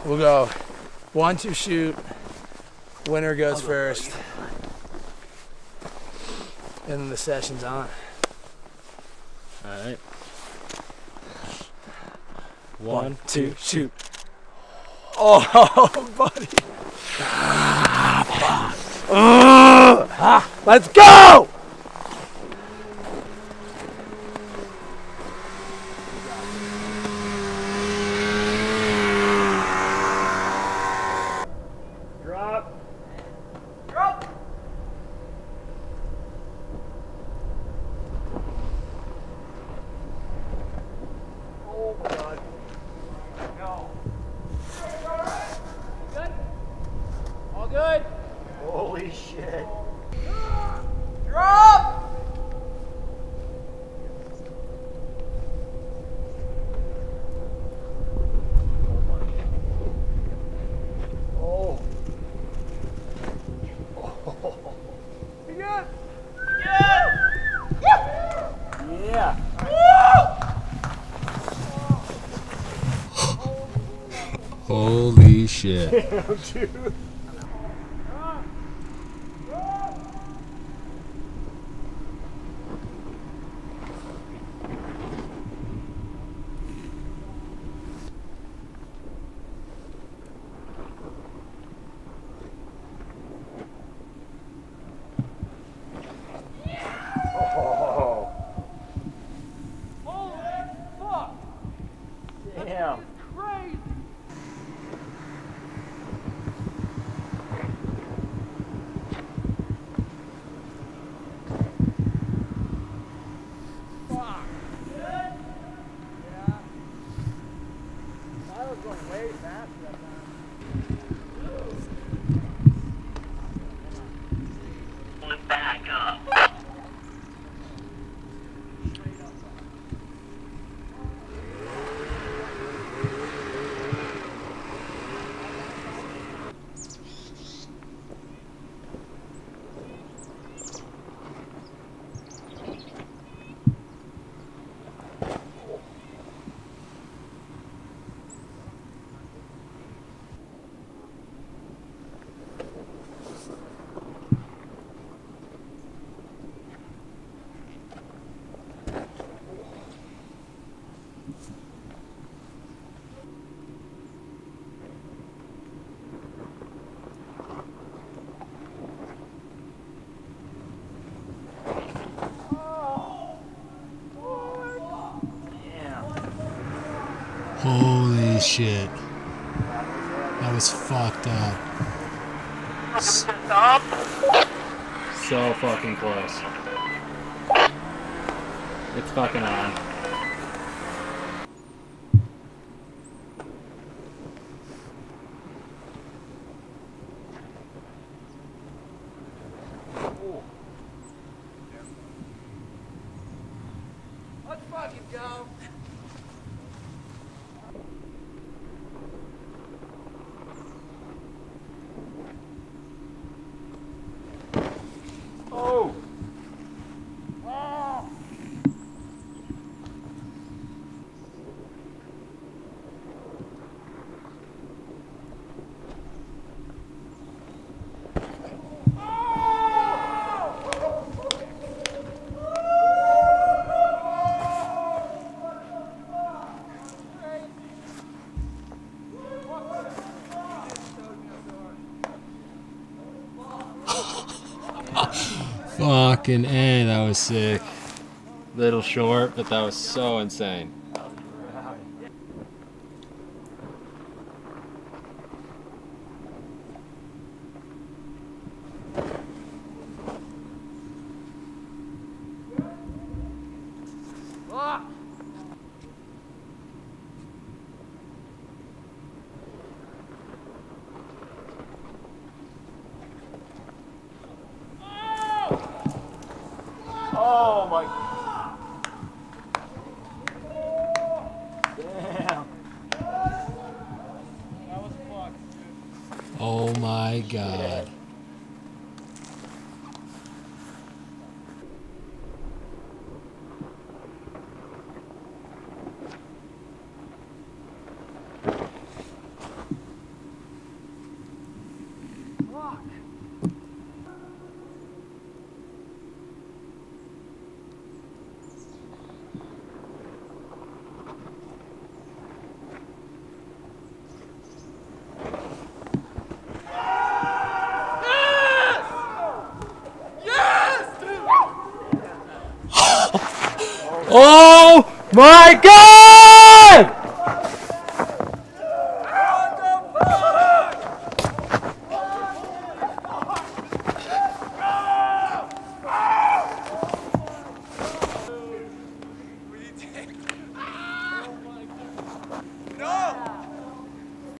We'll go 1-2 shoot. Winner goes first. And then the session's on. All right. 1, 2, shoot. Oh, buddy. Let's go! Drop. Oh my God. No. Good? All good? Holy shit. Drop! Oh. You good? Yeah. Holy shit. Damn, dude. Oh. Holy fuck! Damn. Crazy! Fuck! Yeah. I was going way fast that time. Back up. Holy shit. That was fucked up. So fucking close. It's fucking on. Let's fucking go! Oh. Fucking A, that was sick. Little short, but that was so insane. Ah! Oh my. Damn. That was fucked, dude. Oh my god. Oh my God!